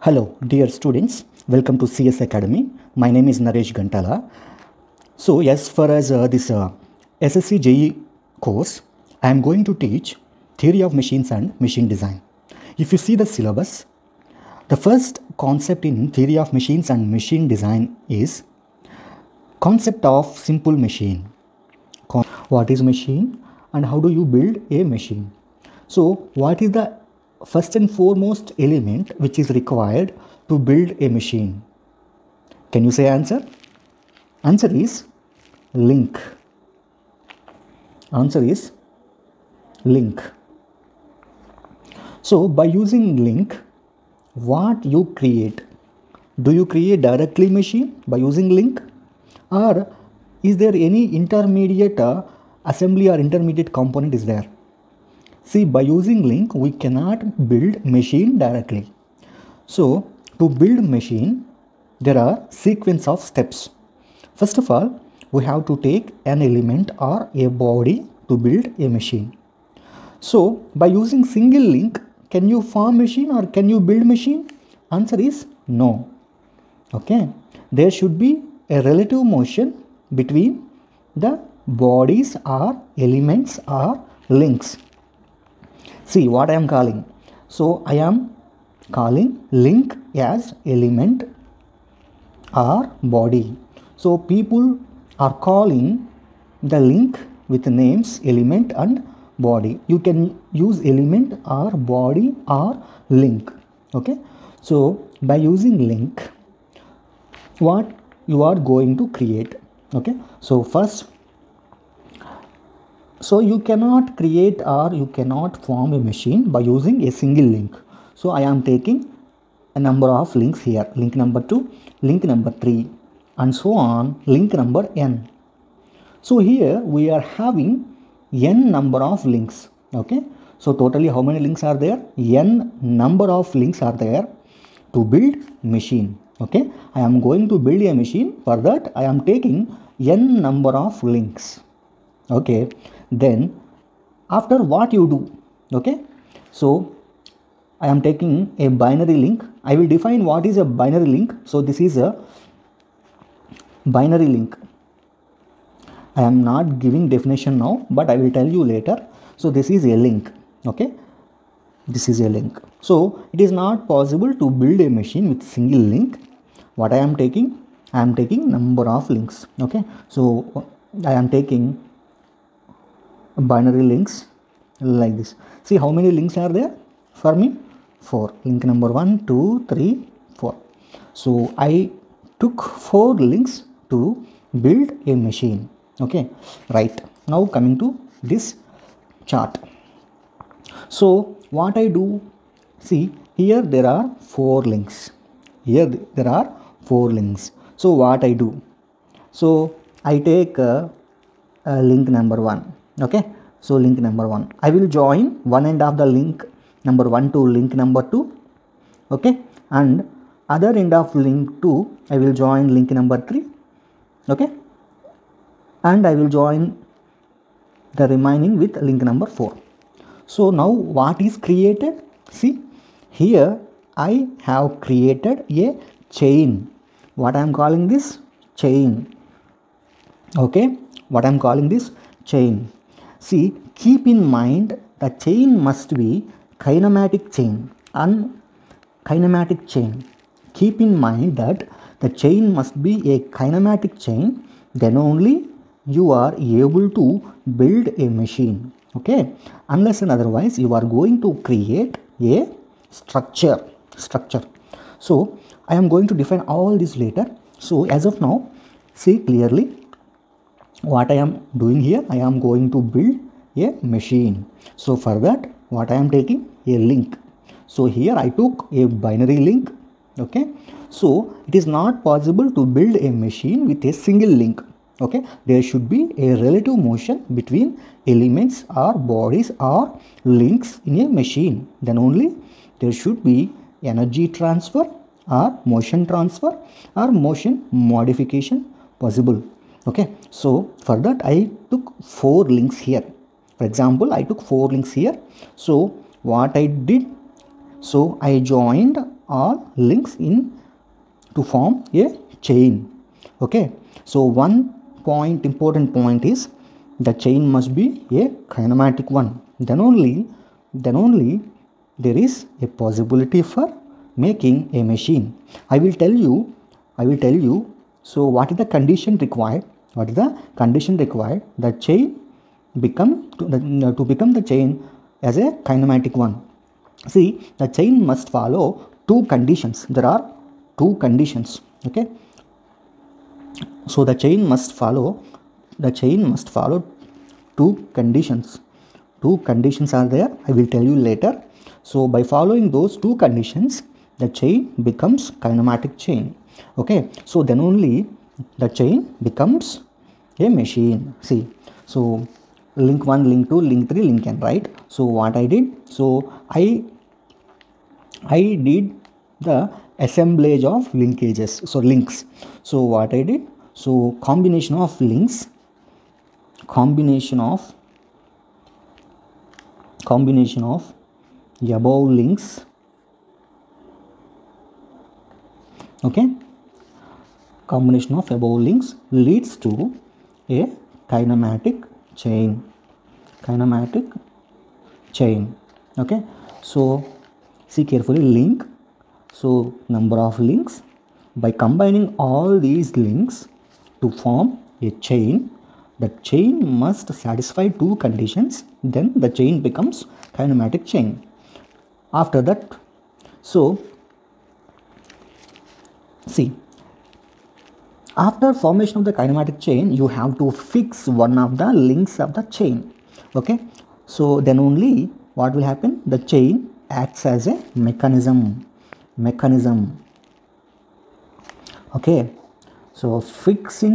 Hello, dear students. Welcome to CS Academy. My name is Naresh Gantala. So, as far as this SSC JE course, I am going to teach theory of machines and machine design. If you see the syllabus, the first concept in theory of machines and machine design is concept of simple machine. What is machine and how do you build a machine? So, what is the first and foremost element which is required to build a machine? Can you say answer? Answer is link. Answer is link. So by using link, what you create? Do you create directly machine by using link, or is there any intermediate assembly or intermediate component is there? See, by using link, we cannot build machine directly. So, to build machine, there are sequence of steps. First of all, we have to take an element or a body to build a machine. So, by using single link, can you form machine or can you build machine? Answer is no. Okay. There should be a relative motion between the bodies or elements or links. See what I am calling. So I am calling link as element or body. So people are calling the link with names element and body. You can use element or body or link. Okay. So by using link, what you are going to create? Okay. So first, so you cannot create or you cannot form a machine by using a single link. So I am taking a number of links here. Link number 2, link number 3 and so on, link number n. So here we are having n number of links. Okay. So totally how many links are there? N number of links are there to build machine. Okay. I am going to build a machine. For that I am taking n number of links. Okay. Then after what you do? Okay. So I am taking a binary link. I will define what is a binary link. So this is a binary link. I am not giving definition now, but I will tell you later. So this is a link. Okay. This is a link. So it is not possible to build a machine with single link. What I am taking? I am taking number of links. Okay. So I am taking binary links like this. See how many links are there for me? 4. Link number 1, 2, 3, 4. So I took 4 links to build a machine. Okay. Right. Now coming to this chart. So what I do? See here there are 4 links. Here there are 4 links. So what I do? So I take link number 1. Okay. So link number 1. I will join one end of the link number 1 to link number 2. Okay. And other end of link 2, I will join link number 3. Okay. And I will join the remaining with link number 4. So now what is created? See here I have created a chain. What I am calling this? Chain. Okay. What I am calling this? Chain. See, keep in mind the chain must be kinematic chain and kinematic chain. Keep in mind that the chain must be a kinematic chain, then only you are able to build a machine. Okay. Unless and otherwise you are going to create a structure. So I am going to define all this later. So as of now, see clearly what I am doing here. I am going to build a machine. So for that what I am taking? A link. So here I took a binary link. Okay. So it is not possible to build a machine with a single link. Okay. There should be a relative motion between elements or bodies or links in a machine. Then only there should be energy transfer or motion transfer or motion modification possible. Okay. So for that I took 4 links here. For example, I took 4 links here. So what I did? So I joined all links in to form a chain. Okay, so one important point is the chain must be a kinematic one. Then only there is a possibility for making a machine. I will tell you. So what is the condition required? What is the condition required? The chain to become the chain as a kinematic one. See, the chain must follow two conditions. There are two conditions. Okay, so the chain must follow two conditions. Two conditions are there. I will tell you later. So by following those two conditions, the chain becomes kinematic chain. Okay, so then only the chain becomes a machine. See, so link 1, link 2, link 3, link n, right? So what I did, so I did the assemblage of linkages, so links. So what I did, so combination of links, combination of above links, okay, combination of above links leads to a kinematic chain. Okay, so see carefully, link, so number of links. By combining all these links to form a chain, the chain must satisfy two conditions, then the chain becomes kinematic chain. After that, so see, after formation of the kinematic chain, you have to fix one of the links of the chain. Okay, so then only what will happen? The chain acts as a mechanism. Okay, so fix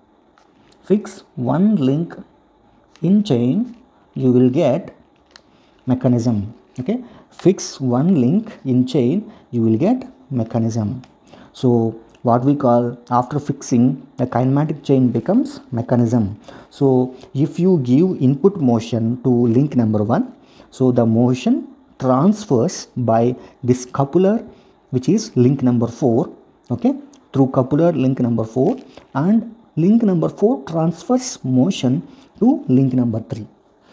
one link in chain, you will get mechanism. Okay, fix one link in chain, you will get mechanism. So what we call, after fixing, the kinematic chain becomes mechanism. So if you give input motion to link number 1, so the motion transfers by this coupler, which is link number 4. Okay, through coupler link number 4, and link number 4 transfers motion to link number 3.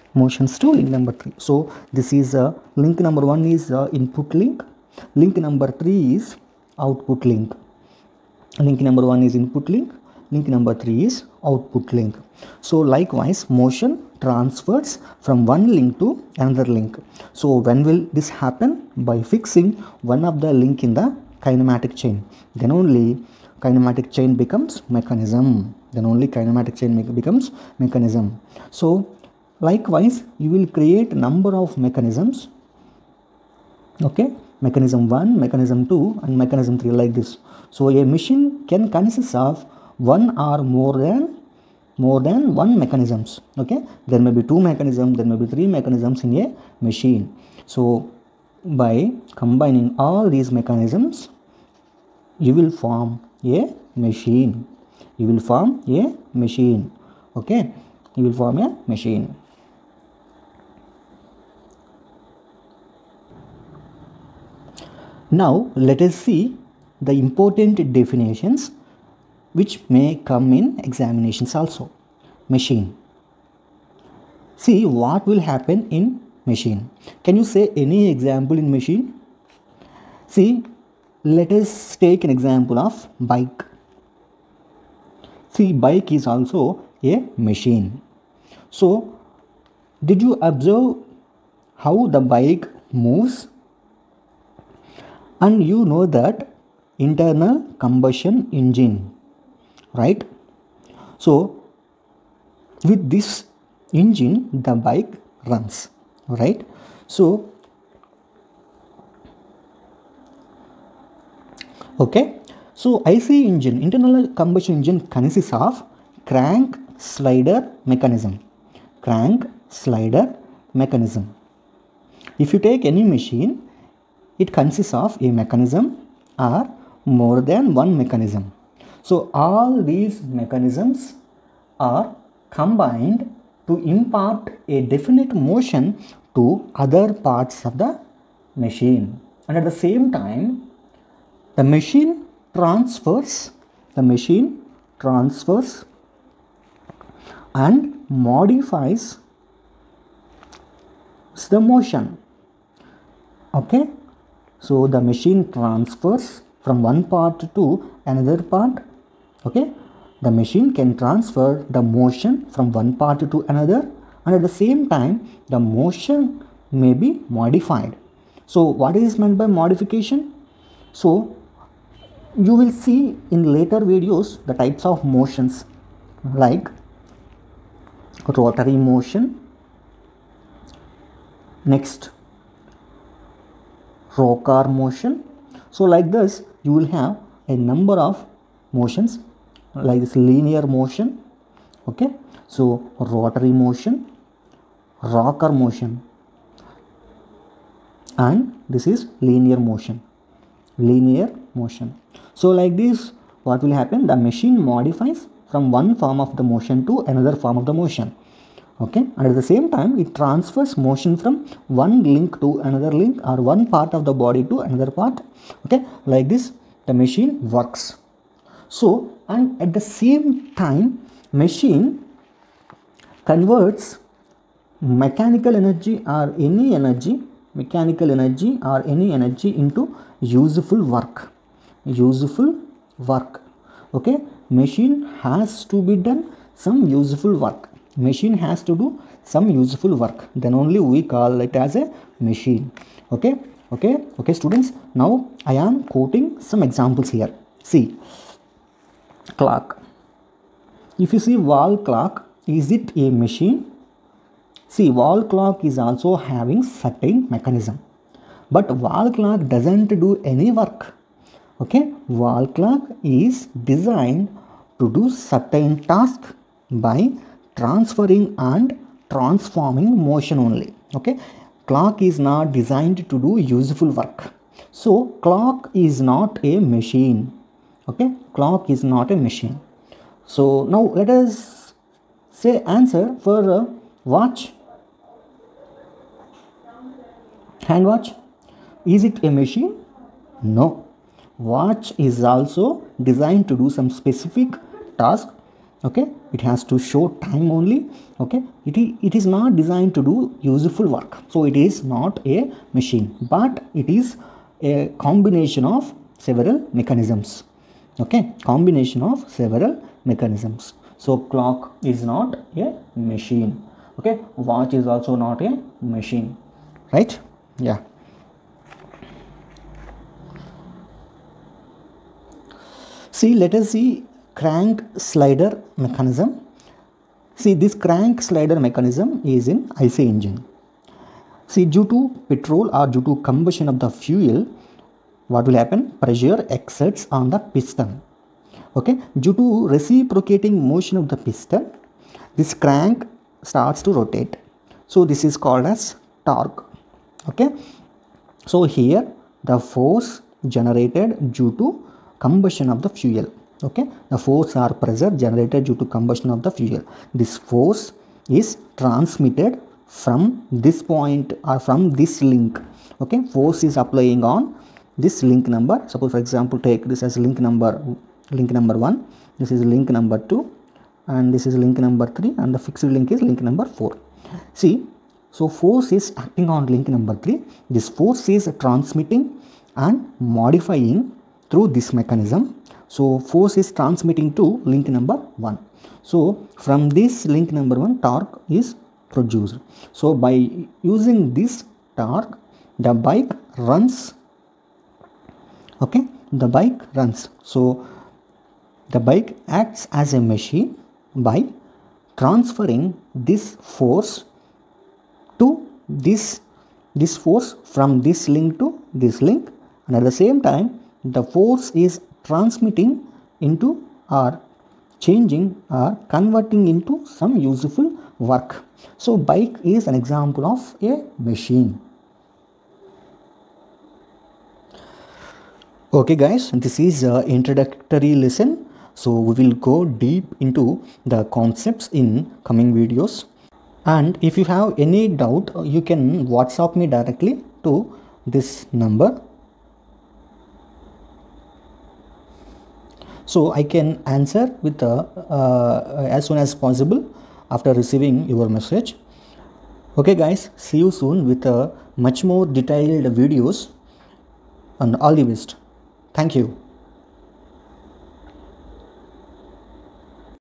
So this is link number 1 is input link, link number 3 is output link. Link number 1 is input link, link number 3 is output link. So likewise, motion transfers from one link to another link. So when will this happen? By fixing one of the link in the kinematic chain. Then only kinematic chain becomes mechanism. So likewise, you will create number of mechanisms. Okay, mechanism 1, mechanism 2, and mechanism 3, like this. So a machine can consist of one or more than one mechanisms. Okay, there may be 2 mechanisms, there may be 3 mechanisms in a machine. So by combining all these mechanisms, you will form a machine. Okay, you will form a machine. Now let us see the important definitions which may come in examinations also. Machine. See what will happen in machine. Can you say any example in machine? See, let us take an example of bike. See, bike is also a machine. So did you observe how the bike moves? And you know that internal combustion engine, right? So with this engine the bike runs, right? So okay, so IC engine, internal combustion engine, consists of crank slider mechanism. If you take any machine, it consists of a mechanism or more than one mechanism. So all these mechanisms are combined to impart a definite motion to other parts of the machine, and at the same time the machine transfers and modifies the motion. Okay, so the machine transfers from one part to another part. Okay, the machine can transfer the motion from one part to another, and at the same time the motion may be modified. So what is meant by modification? So you will see in later videos the types of motions, like rotary motion, next rocker motion. So like this you will have a number of motions, like this linear motion. Okay, so rotary motion, rocker motion, and this is linear motion. So like this, what will happen? The machine modifies from one form of the motion to another form of the motion. Okay, and at the same time it transfers motion from one link to another link, or one part of the body to another part. Okay, like this the machine works. So, and at the same time machine converts mechanical energy or any energy into useful work. Okay, machine has to be done some useful work. Machine has to do some useful work, then only we call it as a machine. Okay, students, now I am quoting some examples here. See, clock. If you see wall clock, is it a machine? See, wall clock is also having certain mechanism, but wall clock doesn't do any work. Okay, wall clock is designed to do certain task by transferring and transforming motion only. Okay, clock is not designed to do useful work. So clock is not a machine. Okay, clock is not a machine. So now let us say answer for watch. Hand watch, is it a machine? No. Watch is also designed to do some specific task. Okay, it has to show time only. Okay, it is not designed to do useful work, so it is not a machine, but it is a combination of several mechanisms. Okay, combination of several mechanisms. So clock is not a machine. Okay, watch is also not a machine, right? Yeah. See, let us see crank slider mechanism. See, this crank slider mechanism is in IC engine. See, due to petrol or due to combustion of the fuel, what will happen? Pressure exerts on the piston. Okay, due to reciprocating motion of the piston, this crank starts to rotate. So this is called as torque. Okay, so here the force generated due to combustion of the fuel. Okay, the force or pressure generated due to combustion of the fuel. This force is transmitted from this point or from this link. Okay, force is applying on this link number. Suppose, for example, take this as link number 1, this is link number 2, and this is link number 3, and the fixed link is link number 4. See, so force is acting on link number 3. This force is transmitting and modifying through this mechanism. So force is transmitting to link number 1. So from this link number 1, torque is produced. So by using this torque, the bike runs. Okay, the bike runs. So the bike acts as a machine by transferring this force to this force from this link to this link, and at the same time the force is transmitting into or changing or converting into some useful work. So bike is an example of a machine. Okay guys, this is an introductory lesson. So we will go deep into the concepts in coming videos. And if you have any doubt, you can WhatsApp me directly to this number. so I can answer with as soon as possible after receiving your message. Okay guys, see you soon with much more detailed videos, and all the best. Thank you.